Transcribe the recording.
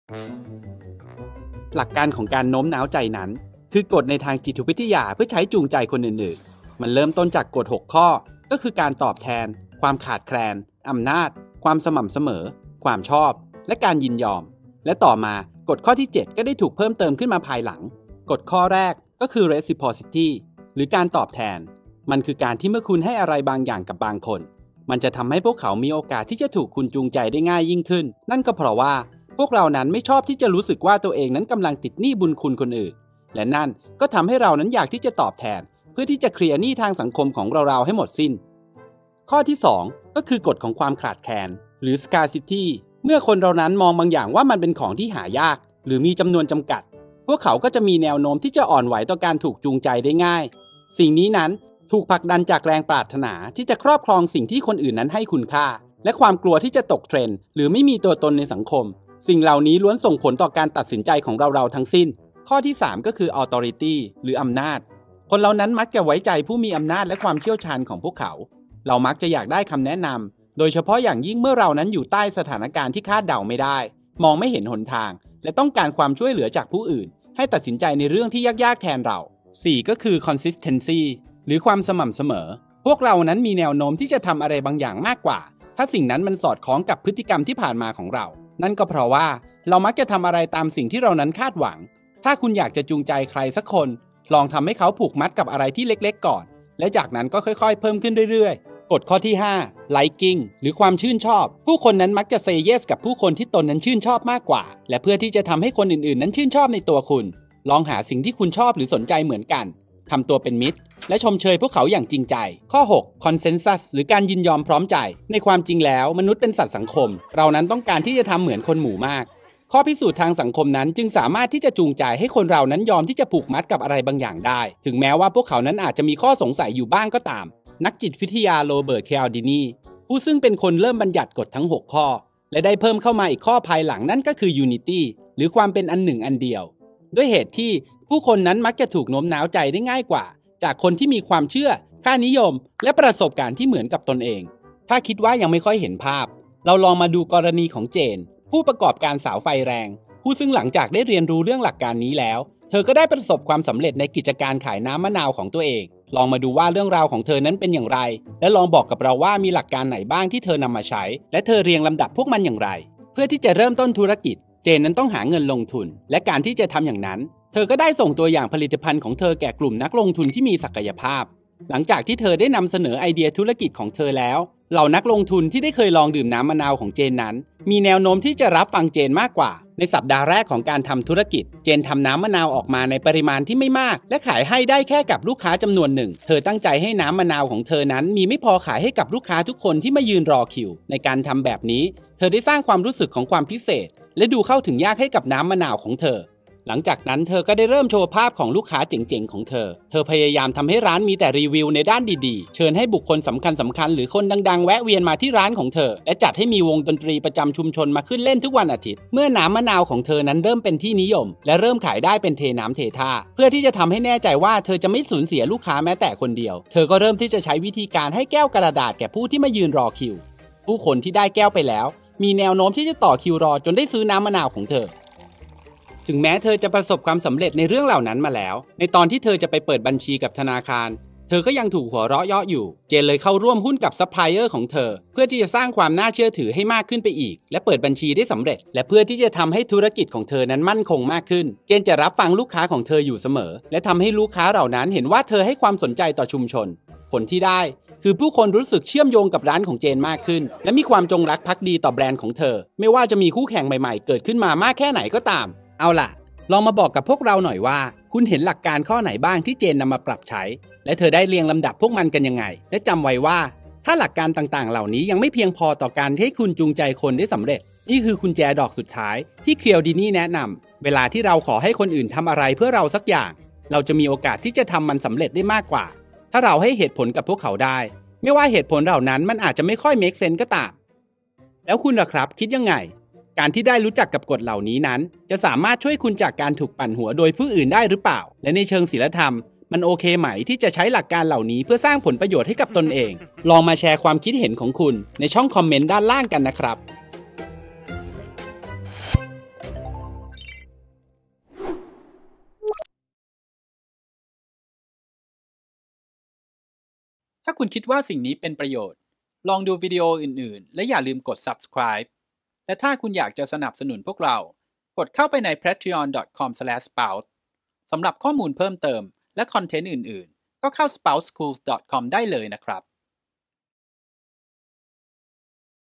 หลักการของการโน้มน้าวใจนั้นคือกฎในทางจิตวิทยาเพื่อใช้จูงใจคนอื่นๆมันเริ่มต้นจากกฎ6ข้อก็คือการตอบแทนความขาดแคลนอำนาจความสม่ำเสมอความชอบและการยินยอมและต่อมากฎข้อที่7ก็ได้ถูกเพิ่มเติมขึ้นมาภายหลังกฎข้อแรกก็คือ reciprocity หรือการตอบแทนมันคือการที่เมื่อคุณให้อะไรบางอย่างกับบางคนมันจะทำให้พวกเขามีโอกาสที่จะถูกคุณจูงใจได้ง่ายยิ่งขึ้นนั่นก็เพราะว่าพวกเรานั้นไม่ชอบที่จะรู้สึกว่าตัวเองนั้นกำลังติดหนี้บุญคุณคนอื่นและนั่นก็ทำให้เรานั้นอยากที่จะตอบแทนเพื่อที่จะเคลียร์หนี้ทางสังคมของเราให้หมดสิ้นข้อที่2ก็คือกฎของความขาดแคลนหรือ scarcity เมื่อคนเรานั้นมองบางอย่างว่ามันเป็นของที่หายากหรือมีจำนวนจำกัดพวกเขาก็จะมีแนวโน้มที่จะอ่อนไหวต่อการถูกจูงใจได้ง่ายสิ่งนี้นั้นถูกผลักดันจากแรงปรารถนาที่จะครอบครองสิ่งที่คนอื่นนั้นให้คุณค่าและความกลัวที่จะตกเทรนด์หรือไม่มีตัวตนในสังคมสิ่งเหล่านี้ล้วนส่งผลต่อการตัดสินใจของเราทั้งสิ้นข้อที่3ก็คือ authority หรืออำนาจคนเรานั้นมักจะไว้ใจผู้มีอำนาจและความเชี่ยวชาญของพวกเขาเรามักจะอยากได้คำแนะนำโดยเฉพาะอย่างยิ่งเมื่อเรานั้นอยู่ใต้สถานการณ์ที่คาดเดาไม่ได้มองไม่เห็นหนทางและต้องการความช่วยเหลือจากผู้อื่นให้ตัดสินใจในเรื่องที่ยากๆแทนเรา4ก็คือ consistency หรือความสม่ำเสมอพวกเรานั้นมีแนวโน้มที่จะทำอะไรบางอย่างมากกว่าถ้าสิ่งนั้นมันสอดคล้องกับพฤติกรรมที่ผ่านมาของเรานั่นก็เพราะว่าเรามักจะทำอะไรตามสิ่งที่เรานั้นคาดหวังถ้าคุณอยากจะจูงใจใครสักคนลองทำให้เขาผูกมัดกับอะไรที่เล็กๆก่อนและจากนั้นก็ค่อยๆเพิ่มขึ้นเรื่อยๆกฎข้อที่5 liking หรือความชื่นชอบผู้คนนั้นมักจะ say yes กับผู้คนที่ตนนั้นชื่นชอบมากกว่าและเพื่อที่จะทำให้คนอื่นๆนั้นชื่นชอบในตัวคุณลองหาสิ่งที่คุณชอบหรือสนใจเหมือนกันทำตัวเป็นมิตรและชมเชยพวกเขาอย่างจริงใจข้อ6 consensus หรือการยินยอมพร้อมใจในความจริงแล้วมนุษย์เป็นสัตว์สังคมเรานั้นต้องการที่จะทำเหมือนคนหมู่มากข้อพิสูจน์ทางสังคมนั้นจึงสามารถที่จะจูงใจให้คนเรานั้นยอมที่จะผูกมัดกับอะไรบางอย่างได้ถึงแม้ว่าพวกเขานั้นอาจจะมีข้อสงสัยอยู่บ้างก็ตามนักจิตวิทยาโรเบิร์ต เคอัลดินีผู้ซึ่งเป็นคนเริ่มบัญญัติกฎทั้ง6ข้อและได้เพิ่มเข้ามาอีกข้อภายหลังนั่นก็คือ unity หรือความเป็นอันหนึ่งอันเดียวด้วยเหตุที่ผู้คนนั้นมักจะถูกโน้มน้าวใจได้ง่ายกว่าจากคนที่มีความเชื่อค่านิยมและประสบการณ์ที่เหมือนกับตนเองถ้าคิดว่ายังไม่ค่อยเห็นภาพเราลองมาดูกรณีของเจนผู้ประกอบการสาวไฟแรงผู้ซึ่งหลังจากได้เรียนรู้เรื่องหลักการนี้แล้วเธอก็ได้ประสบความสำเร็จในกิจการขายน้ำมะนาวของตัวเองลองมาดูว่าเรื่องราวของเธอนั้นเป็นอย่างไรและลองบอกกับเราว่ามีหลักการไหนบ้างที่เธอนำมาใช้และเธอเรียงลำดับพวกมันอย่างไรเพื่อที่จะเริ่มต้นธุรกิจเจนนั้นต้องหาเงินลงทุนและการที่จะทำอย่างนั้นเธอก็ได้ส่งตัวอย่างผลิตภัณฑ์ของเธอแก่กลุ่มนักลงทุนที่มีศักยภาพหลังจากที่เธอได้นำเสนอไอเดียธุรกิจของเธอแล้วเหล่านักลงทุนที่ได้เคยลองดื่มน้ำมะนาวของเจนนั้นมีแนวโน้มที่จะรับฟังเจนมากกว่าในสัปดาห์แรกของการทำธุรกิจเจนทำน้ำมะนาวออกมาในปริมาณที่ไม่มากและขายให้ได้แค่กับลูกค้าจำนวนหนึ่งเธอตั้งใจให้น้ำมะนาวของเธอนั้นมีไม่พอขายให้กับลูกค้าทุกคนที่มายืนรอคิวในการทำแบบนี้เธอได้สร้างความรู้สึกของความพิเศษและดูเข้าถึงยากให้กับน้ำมะนาวของเธอหลังจากนั้นเธอก็ได้เริ่มโชว์ภาพของลูกค้าเจ๋งๆของเธอพยายามทำให้ร้านมีแต่รีวิวในด้านดีๆเชิญให้บุคคลสำคัญหรือคนดังๆแวะเวียนมาที่ร้านของเธอและจัดให้มีวงดนตรีประจำชุมชนมาขึ้นเล่นทุกวันอาทิตย์เมื่อน้ำมะนาวของเธอนั้นเริ่มเป็นที่นิยมและเริ่มขายได้เป็นเทน้ำเทท่าเพื่อที่จะทำให้แน่ใจว่าเธอจะไม่สูญเสียลูกค้าแม้แต่คนเดียวเธอก็เริ่มที่จะใช้วิธีการให้แก้วกระดาษแก่ผู้ที่มายืนรอคิวผู้คนที่ได้แก้วไปแล้วมีแนวโน้มที่จะต่อคิวรอจนได้ซื้อน้ำมะนาวของเธอถึงแม้เธอจะประสบความสำเร็จในเรื่องเหล่านั้นมาแล้วในตอนที่เธอจะไปเปิดบัญชีกับธนาคารเธอก็ยังถูกหัวเราะเยาะอยู่เจนเลยเข้าร่วมหุ้นกับซัพพลายเออร์ของเธอเพื่อที่จะสร้างความน่าเชื่อถือให้มากขึ้นไปอีกและเปิดบัญชีได้สำเร็จและเพื่อที่จะทำให้ธุรกิจของเธอนั้นมั่นคงมากขึ้นเจนจะรับฟังลูกค้าของเธออยู่เสมอและทำให้ลูกค้าเหล่านั้นเห็นว่าเธอให้ความสนใจต่อชุมชนผลที่ได้คือผู้คนรู้สึกเชื่อมโยงกับร้านของเจนมากขึ้นและมีความจงรักภักดีต่อแบรนด์ของเธอไม่ว่าจะมีคู่แข่งใหม่ๆเกิดขึ้นมามากแค่ไหนก็ตามเอาล่ะลองมาบอกกับพวกเราหน่อยว่าคุณเห็นหลักการข้อไหนบ้างที่เจนนำมาปรับใช้และเธอได้เรียงลำดับพวกมันกันยังไงและจำไว้ว่าถ้าหลักการต่างๆเหล่านี้ยังไม่เพียงพอต่อการให้คุณจูงใจคนได้สำเร็จนี่คือกุญแจดอกสุดท้ายที่เคอัลดินีแนะนำเวลาที่เราขอให้คนอื่นทำอะไรเพื่อเราสักอย่างเราจะมีโอกาสที่จะทำมันสำเร็จได้มากกว่าถ้าเราให้เหตุผลกับพวกเขาได้ไม่ว่าเหตุผลเหล่านั้นมันอาจจะไม่ค่อยเมคเซนส์ก็ตามแล้วคุณล่ะครับคิดยังไงการที่ได้รู้จักกับกฎเหล่านี้นั้นจะสามารถช่วยคุณจากการถูกปั่นหัวโดยผู้อื่นได้หรือเปล่าและในเชิงศีลธรรมมันโอเคไหมที่จะใช้หลักการเหล่านี้เพื่อสร้างผลประโยชน์ให้กับตนเองลองมาแชร์ความคิดเห็นของคุณในช่องคอมเมนต์ด้านล่างกันนะครับถ้าคุณคิดว่าสิ่งนี้เป็นประโยชน์ลองดูวิดีโออื่นๆและอย่าลืมกด subscribe และถ้าคุณอยากจะสนับสนุนพวกเรากดเข้าไปใน patreon.com/spout สำหรับข้อมูลเพิ่มเติมและคอนเทนต์อื่นๆก็เข้า spoutschools.com ได้เลยนะครับ